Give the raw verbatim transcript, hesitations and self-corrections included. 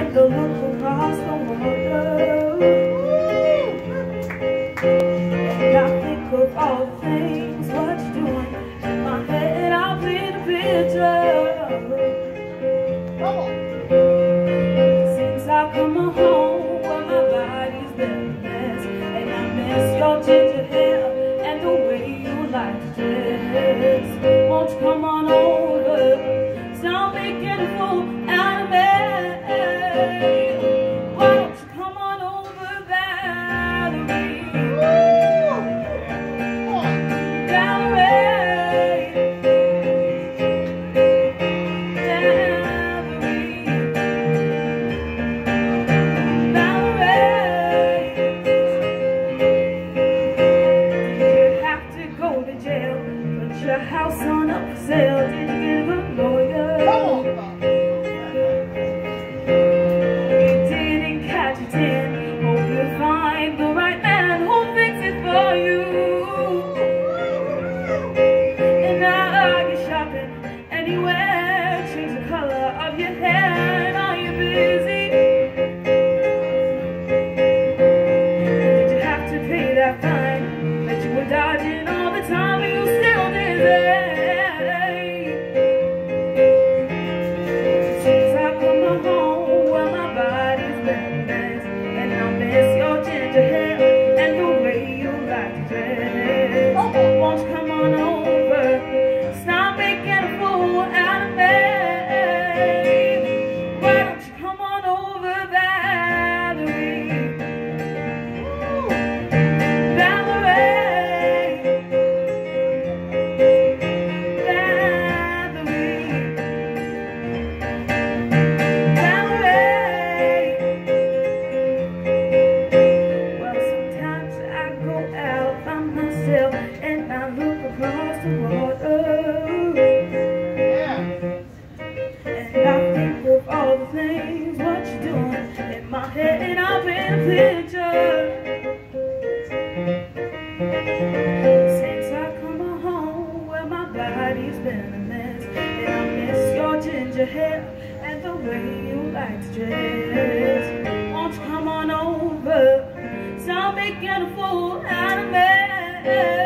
and the look across the water. And I think of all the things what you're doing. In my head I'll paint a picture. Since I come home where my body's been a mess, and I miss your ginger hair and the way you like to dress. Won't you come on over? Stop making a fool out of me. Why don't you come on over, Valerie? Valerie, Valerie, Valerie. Did you have to go to jail? Put your house on up for sale? Did you get a lawyer? Hope you find the right man who'll fix it for you. And now I get shopping anywhere, change the color of your hair. And are you busy? Did you have to pay that fine that you were dodging all the time, and you still did it? Since I come home where my body's been messed, and I miss your ginger hair and the way you like to dress. Won't you come on over? Stop making a fool out of me. Why don't you come on over, Valerie? Valerie, Valerie, and I look across the water. Yeah. And I think of all the things what you're doing. In my head I'll paint a picture. Since I come home where my body's been a mess, and I miss your ginger hair and the way you like to dress. Won't you come on over? Stop making a fool out of me.